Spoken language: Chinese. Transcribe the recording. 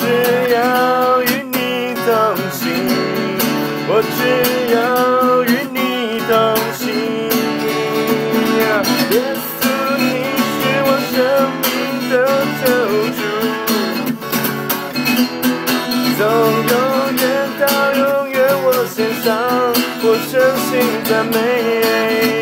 只要与你同行，我只要与你同行。耶稣，你是我生命的救主，从永远到永远，我献上我真心赞美。